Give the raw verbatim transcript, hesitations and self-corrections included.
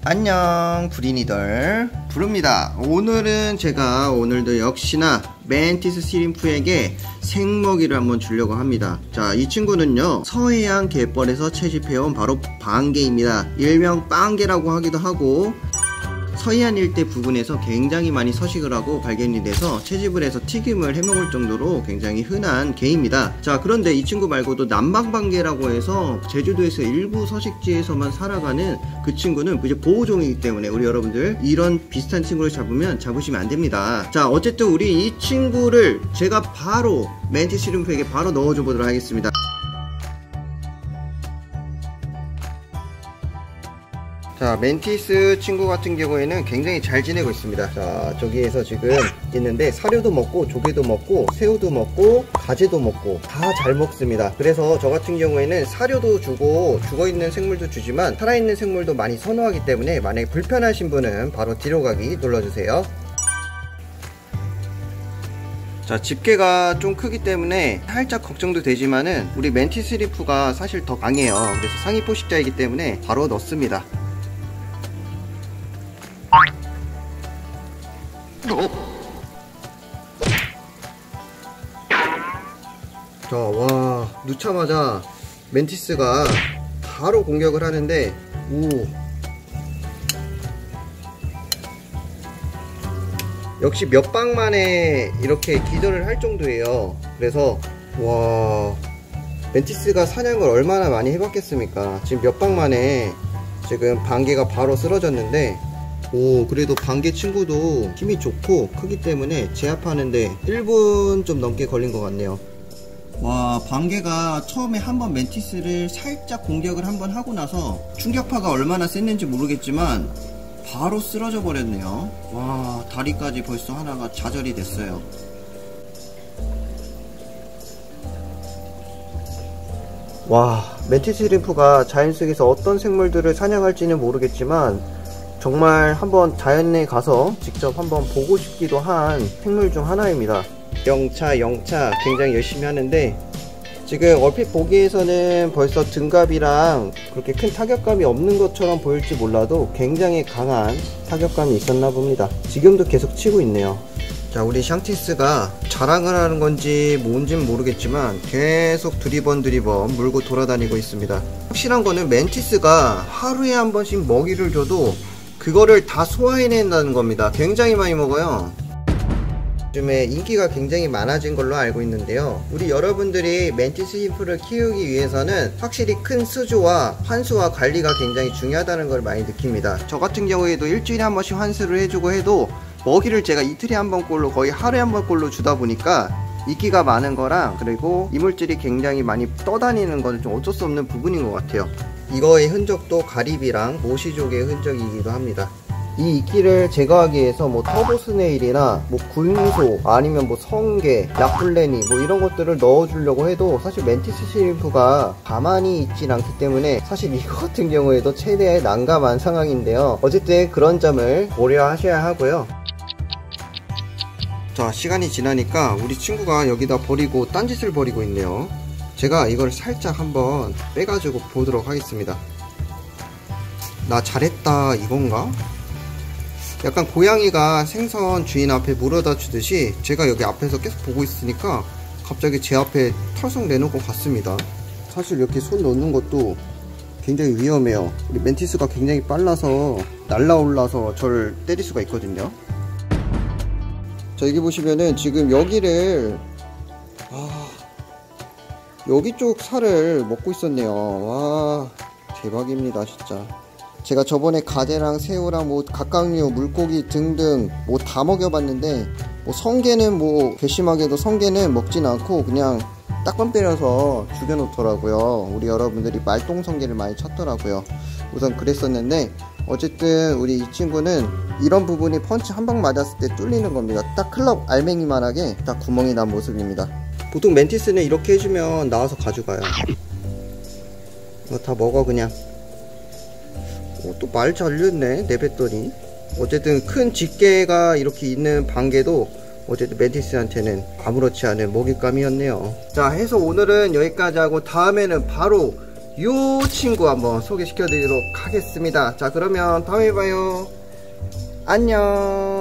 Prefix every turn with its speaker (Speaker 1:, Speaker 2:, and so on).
Speaker 1: 안녕 부린이들 부릅니다. 오늘은 제가 오늘도 역시나 멘티스 시림프에게 생먹이를 한번 주려고 합니다. 자, 이 친구는요 서해안 갯벌에서 채집해온 바로 방개입니다. 일명 빵개라고 하기도 하고, 서해안 일대 부근에서 굉장히 많이 서식을 하고 발견이 돼서 채집을 해서 튀김을 해먹을 정도로 굉장히 흔한 개입니다. 자, 그런데 이 친구 말고도 남방방개라고 해서 제주도에서 일부 서식지에서만 살아가는 그 친구는 이제 보호종이기 때문에 우리 여러분들 이런 비슷한 친구를 잡으면 잡으시면 안됩니다. 자, 어쨌든 우리 이 친구를 제가 바로 멘티스 시림프에게 바로 넣어줘 보도록 하겠습니다. 자, 멘티스 친구 같은 경우에는 굉장히 잘 지내고 있습니다. 자, 저기에서 지금 있는데 사료도 먹고 조개도 먹고 새우도 먹고 가재도 먹고 다 잘 먹습니다. 그래서 저 같은 경우에는 사료도 주고 죽어있는 생물도 주지만 살아있는 생물도 많이 선호하기 때문에 만약에 불편하신 분은 바로 뒤로 가기 눌러주세요. 자, 집게가 좀 크기 때문에 살짝 걱정도 되지만은 우리 멘티스 시림프가 사실 더 강해요. 그래서 상위 포식자이기 때문에 바로 넣습니다. 자, 와, 넣자마자 멘티스가 바로 공격을 하는데, 오, 역시 몇 방 만에 이렇게 기절을 할 정도예요. 그래서 와, 멘티스가 사냥을 얼마나 많이 해봤겠습니까? 지금 몇 방 만에 지금 방개가 바로 쓰러졌는데, 오, 그래도 방개 친구도 힘이 좋고 크기 때문에 제압하는데 일 분 좀 넘게 걸린 것 같네요. 와, 방개가 처음에 한번 멘티스를 살짝 공격을 한번 하고 나서 충격파가 얼마나 셌는지 모르겠지만 바로 쓰러져 버렸네요. 와, 다리까지 벌써 하나가 좌절이 됐어요. 와, 멘티스 시림프가 자연 속에서 어떤 생물들을 사냥할지는 모르겠지만 정말 한번 자연에 가서 직접 한번 보고 싶기도 한 생물 중 하나입니다. 영차 영차 굉장히 열심히 하는데, 지금 얼핏 보기에서는 벌써 등갑이랑 그렇게 큰 타격감이 없는 것처럼 보일지 몰라도 굉장히 강한 타격감이 있었나 봅니다. 지금도 계속 치고 있네요. 자, 우리 샹티스가 자랑을 하는 건지 뭔진 모르겠지만 계속 두리번 두리번 물고 돌아다니고 있습니다. 확실한 거는 멘티스가 하루에 한 번씩 먹이를 줘도 그거를 다 소화해낸다는 겁니다. 굉장히 많이 먹어요. 요즘에 인기가 굉장히 많아진 걸로 알고 있는데요, 우리 여러분들이 멘티스 시림프를 키우기 위해서는 확실히 큰 수조와 환수와 관리가 굉장히 중요하다는 걸 많이 느낍니다. 저 같은 경우에도 일주일에 한 번씩 환수를 해주고 해도 먹이를 제가 이틀에 한 번꼴로 거의 하루에 한 번꼴로 주다 보니까 인기가 많은 거랑, 그리고 이물질이 굉장히 많이 떠다니는 건 좀 어쩔 수 없는 부분인 것 같아요. 이거의 흔적도 가리비랑 모시족의 흔적이기도 합니다. 이 이끼를 제거하기 위해서 뭐 터보 스네일이나 뭐 군소 아니면 뭐 성게, 약블레니 뭐 이런 것들을 넣어주려고 해도 사실 멘티스 시림프가 가만히 있진 않기 때문에 사실 이거 같은 경우에도 최대의 난감한 상황인데요. 어쨌든 그런 점을 고려하셔야 하고요. 자, 시간이 지나니까 우리 친구가 여기다 버리고 딴짓을 벌이고 있네요. 제가 이걸 살짝 한번 빼가지고 보도록 하겠습니다. 나 잘했다 이건가? 약간 고양이가 생선 주인 앞에 물어다 주듯이 제가 여기 앞에서 계속 보고 있으니까 갑자기 제 앞에 털썩 내놓고 갔습니다. 사실 이렇게 손 놓는 것도 굉장히 위험해요. 우리 멘티스가 굉장히 빨라서 날라올라서 저를 때릴 수가 있거든요. 자, 여기 보시면은 지금 여기를 아, 여기 쪽 살을 먹고 있었네요. 와, 대박입니다 진짜. 제가 저번에 가재랑 새우랑 뭐 각각류, 물고기 등등 뭐 다 먹여봤는데, 뭐 성게는 뭐 괘씸하게도 성게는 먹진 않고 그냥 딱밤 때려서 죽여놓더라고요. 우리 여러분들이 말똥성게를 많이 찾더라고요. 우선 그랬었는데, 어쨌든 우리 이 친구는 이런 부분이 펀치 한 방 맞았을 때 뚫리는 겁니다. 딱 클럽 알맹이만하게 딱 구멍이 난 모습입니다. 보통 멘티스는 이렇게 해주면 나와서 가져가요. 이거 다 먹어 그냥. 어, 또 말 잘렸네 내뱉더니. 어쨌든 큰 집게가 이렇게 있는 방개도 어쨌든 멘티스한테는 아무렇지 않은 먹잇감이었네요. 자, 해서 오늘은 여기까지 하고 다음에는 바로 요 친구 한번 소개시켜 드리도록 하겠습니다. 자, 그러면 다음에 봐요. 안녕.